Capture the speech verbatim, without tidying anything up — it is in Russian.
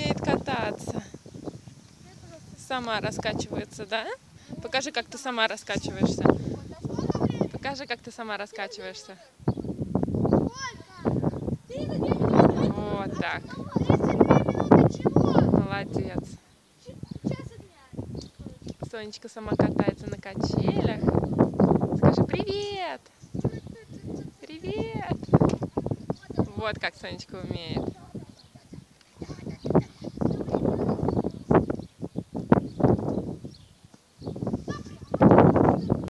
умеет кататься. Сама раскачивается, да? Покажи, как ты сама раскачиваешься. Покажи, как ты сама раскачиваешься. Вот так. Молодец. Сонечка сама катается на качелях. Скажи привет! Привет! Вот как Сонечка умеет.